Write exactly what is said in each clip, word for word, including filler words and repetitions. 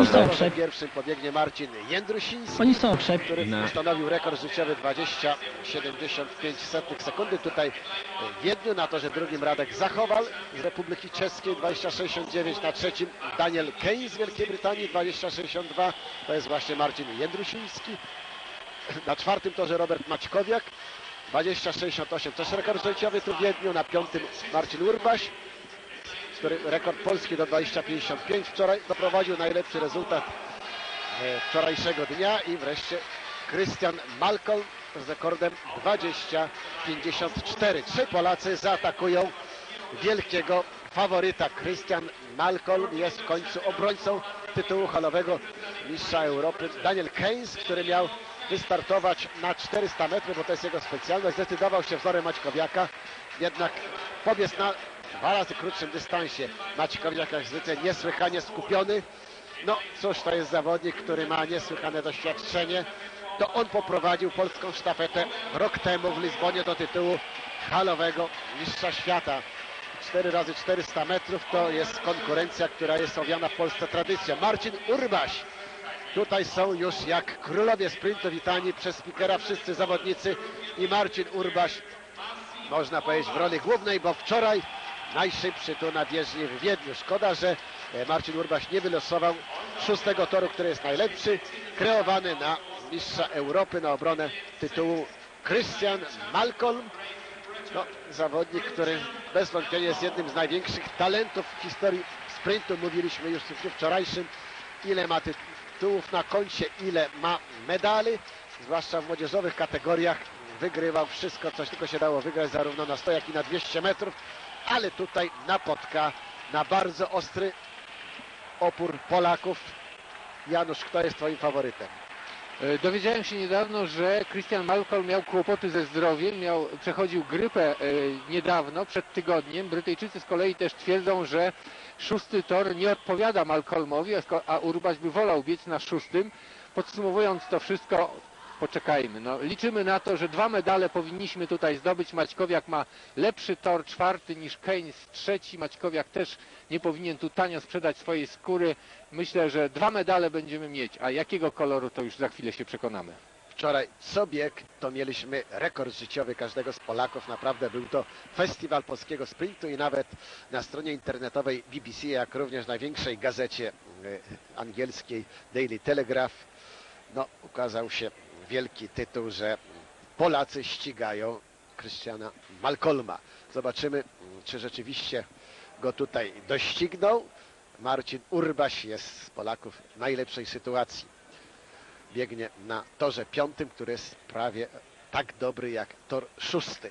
Oni Rozumiem. są przed pierwszym pobiegnie Marcin Jędrusiński, Oni są przed. który Na- ustanowił rekord życiowy dwadzieścia siedemdziesiąt pięć sekundy. Tutaj w Wiedniu na torze drugim Radek Zachowal z Republiki Czeskiej dwadzieścia sześćdziesiąt dziewięć, na trzecim Daniel Keynes z Wielkiej Brytanii dwadzieścia sześćdziesiąt dwa, to jest właśnie Marcin Jędrusiński. Na czwartym torze Robert Maćkowiak dwadzieścia sześćdziesiąt osiem, też rekord życiowy tu w Wiedniu. Na piątym Marcin Urbaś, który rekord polski do dwadzieścia pięćdziesiąt pięć wczoraj doprowadził, najlepszy rezultat e, wczorajszego dnia. I wreszcie Christian Malcolm z rekordem dwadzieścia pięćdziesiąt cztery. Trzej Polacy zaatakują wielkiego faworyta. Christian Malcolm jest w końcu obrońcą tytułu halowego mistrza Europy. Daniel Keynes, który miał wystartować na czterysta metrów, bo to jest jego specjalność, zdecydował się wzorem Maćkowiaka, jednak pobiegł na dwa razy krótszym dystansie. Maćkowiak jak zwykle niesłychanie skupiony. No cóż, to jest zawodnik, który ma niesłychane doświadczenie. To on poprowadził polską sztafetę rok temu w Lizbonie do tytułu halowego mistrza świata. cztery razy czterysta metrów to jest konkurencja, która jest owiana w Polsce tradycją. Marcin Urbaś. Tutaj są już jak królowie sprintu witani przez speakera wszyscy zawodnicy i Marcin Urbaś, można powiedzieć, w roli głównej, bo wczoraj najszybszy tu na bieżni w Wiedniu. Szkoda, że Marcin Urbaś nie wylosował szóstego toru, który jest najlepszy, kreowany na mistrza Europy, na obronę tytułu Christian Malcolm. No, zawodnik, który bez wątpienia jest jednym z największych talentów w historii sprintu. Mówiliśmy już w dniu wczorajszym, ile ma tytułów na koncie, ile ma medali, zwłaszcza w młodzieżowych kategoriach. Wygrywał wszystko, coś tylko się dało wygrać, zarówno na sto, jak i na dwieście metrów, ale tutaj napotka na bardzo ostry opór Polaków. Janusz, kto jest twoim faworytem? Dowiedziałem się niedawno, że Christian Malcolm miał kłopoty ze zdrowiem, miał, przechodził grypę e, niedawno, przed tygodniem. Brytyjczycy z kolei też twierdzą, że szósty tor nie odpowiada Malcolmowi, a, a Urbaś by wolał biec na szóstym. Podsumowując to wszystko, poczekajmy. No, liczymy na to, że dwa medale powinniśmy tutaj zdobyć. Maćkowiak ma lepszy tor, czwarty, niż Keynes, trzeci. Maćkowiak też nie powinien tu tanio sprzedać swojej skóry. Myślę, że dwa medale będziemy mieć, a jakiego koloru to już za chwilę się przekonamy. Wczoraj co bieg to mieliśmy rekord życiowy każdego z Polaków. Naprawdę był to festiwal polskiego sprintu i nawet na stronie internetowej B B C, jak również największej gazecie angielskiej Daily Telegraph, no, ukazał się wielki tytuł, że Polacy ścigają Christiana Malcolma. Zobaczymy, czy rzeczywiście go tutaj dościgną. Marcin Urbaś jest z Polaków w najlepszej sytuacji. Biegnie na torze piątym, który jest prawie tak dobry jak tor szósty.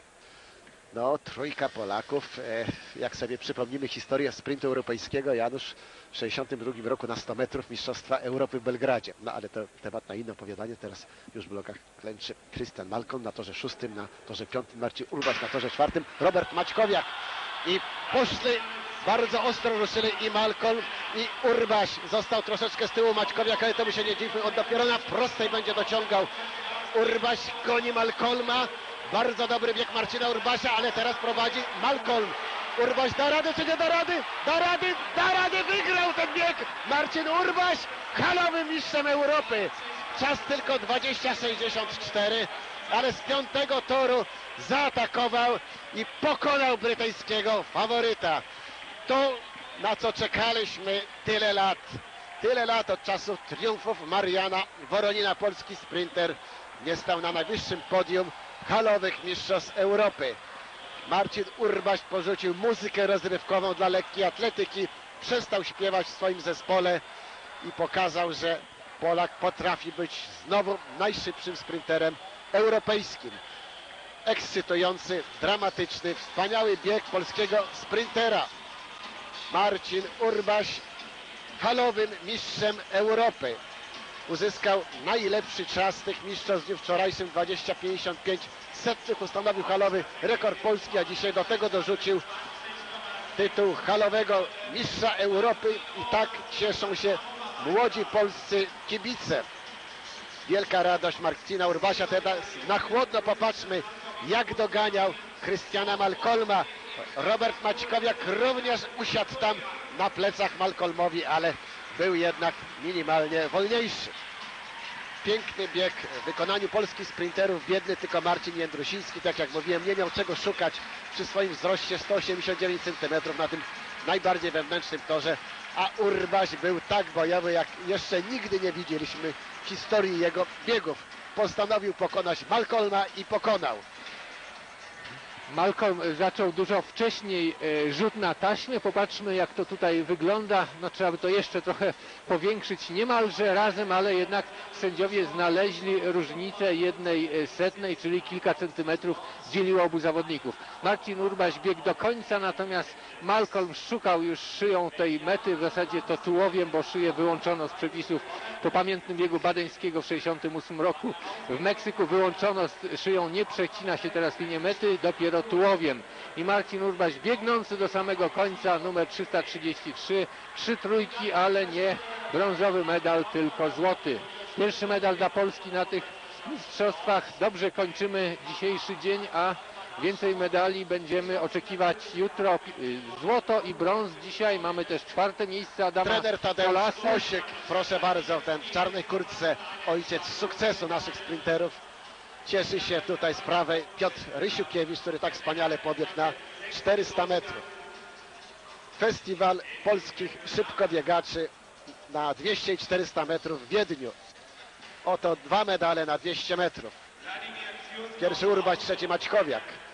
No, trójka Polaków, e, jak sobie przypomnimy historię sprintu europejskiego, Janusz w sześćdziesiątym drugim roku na sto metrów Mistrzostwa Europy w Belgradzie. No ale to temat na inne opowiadanie. Teraz już w blokach klęczy Christian Malcolm na torze szóstym, na torze piątym Marcin Urbaś, na torze czwartym Robert Maćkowiak. I poszli, bardzo ostro ruszyli i Malcolm, i Urbaś. Został troszeczkę z tyłu Maćkowiak, ale to by się nie dziwił, on dopiero na prostej będzie dociągał. Urbaś goni Malcolma. Bardzo dobry bieg Marcina Urbasia, ale teraz prowadzi Malcolm. Urbaś da radę czy nie da rady? Da rady, da rady, wygrał ten bieg Marcin Urbaś, halowym mistrzem Europy. Czas tylko dwadzieścia sześćdziesiąt cztery, ale z piątego toru zaatakował i pokonał brytyjskiego faworyta. To, na co czekaliśmy tyle lat. Tyle lat od czasów triumfów Mariana Woronina. Polski sprinter nie stał na najwyższym podium halowych mistrzostw Europy. Marcin Urbaś porzucił muzykę rozrywkową dla lekkiej atletyki, przestał śpiewać w swoim zespole i pokazał, że Polak potrafi być znowu najszybszym sprinterem europejskim. Ekscytujący, dramatyczny, wspaniały bieg polskiego sprintera. Marcin Urbaś halowym mistrzem Europy. Uzyskał najlepszy czas z tych mistrzostw w dniu wczorajszym, dwadzieścia pięćdziesiąt pięć setnych, ustanowił halowy rekord Polski, a dzisiaj do tego dorzucił tytuł halowego mistrza Europy i tak cieszą się młodzi polscy kibice. Wielka radość Marcina Urbasia. Teraz na chłodno popatrzmy, jak doganiał Christiana Malcolma. Robert Maćkowiak również usiadł tam na plecach Malcolmowi, ale był jednak minimalnie wolniejszy. Piękny bieg w wykonaniu polskich sprinterów, biedny tylko Marcin Jędrusiński, tak jak mówiłem, nie miał czego szukać przy swoim wzroście sto osiemdziesiąt dziewięć centymetrów na tym najbardziej wewnętrznym torze, a Urbaś był tak bojowy, jak jeszcze nigdy nie widzieliśmy w historii jego biegów. Postanowił pokonać Malcolma i pokonał. Malcolm zaczął dużo wcześniej e, rzut na taśmę. Popatrzmy, jak to tutaj wygląda. No, trzeba by to jeszcze trochę powiększyć niemalże razem, ale jednak sędziowie znaleźli różnicę jednej setnej, czyli kilka centymetrów dzieliło obu zawodników. Marcin Urbaś biegł do końca, natomiast Malcolm szukał już szyją tej mety, w zasadzie to tułowiem, bo szyję wyłączono z przepisów po pamiętnym biegu badeńskiego w sześćdziesiątym ósmym roku. W Meksyku wyłączono z szyją, nie przecina się teraz linię mety, dopiero tułowiem. I Marcin Urbaś biegnący do samego końca, numer trzysta trzydzieści trzy, trzy trójki, ale nie brązowy medal, tylko złoty. Pierwszy medal dla Polski na tych mistrzostwach. Dobrze kończymy dzisiejszy dzień, a więcej medali będziemy oczekiwać jutro. Złoto i brąz dzisiaj. Mamy też czwarte miejsce Adama Trener Tadeusz Kolasy. Osiek, proszę bardzo, ten w czarnej kurtce, ojciec sukcesu naszych sprinterów. Cieszy się tutaj z prawej Piotr Rysiukiewicz, który tak wspaniale pobiegł na czterysta metrów. Festiwal polskich szybkobiegaczy na dwieście i czterysta metrów w Wiedniu. Oto dwa medale na dwieście metrów. Pierwszy Urbaś, trzeci Maćkowiak.